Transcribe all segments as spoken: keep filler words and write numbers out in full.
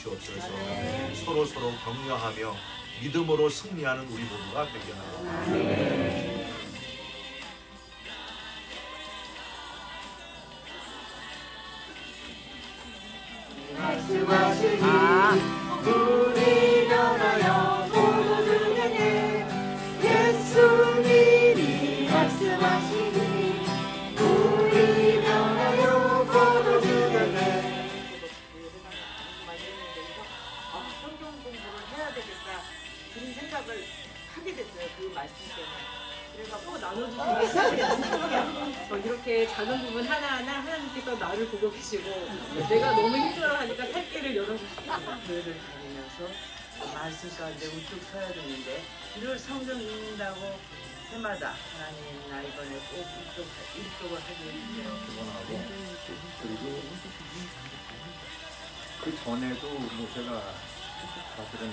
주시옵소서. 서로 서로 격려하며 믿음으로 승리하는 우리 모두가 되게 하옵소서. 말씀하시니 우리 변하여 모두에게 예수님이 말씀하시니 우리 변하여 모두에게 성경 공부를 해야 되겠다 그런 생각을 하게 됐어요. 그 말씀 때문에. 그래서 꼭 나눠주시는 게 사실이었어요. 이렇게 작은 부분 하나하나 하나님께서 나를 보고 계시고 내가 너무 힘들어하니까 살 길을 열어주시고 교회를 다니면서 말씀 가운데 우뚝 서야 되는데 이를 성경 읽는다고 해마다 하나님 나 이번에 꼭 일독, 일독을 하게 해주세요. 그거하고 그리고 그 전에도 뭐 제가 사실은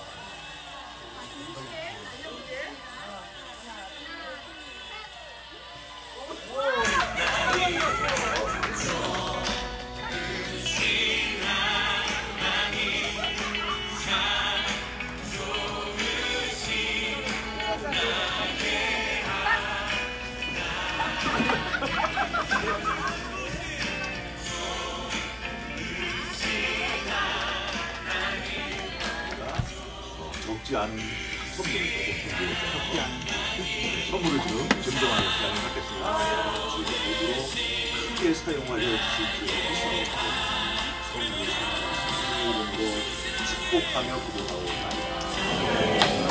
적지 않은 선물을 적지 않은 선물을 좀 증정하는 시간을 갖겠습니다. 주의 모두로 크게 사용하여 주실 줄 선물을 이름으로 축복하며 기도하옵나이다.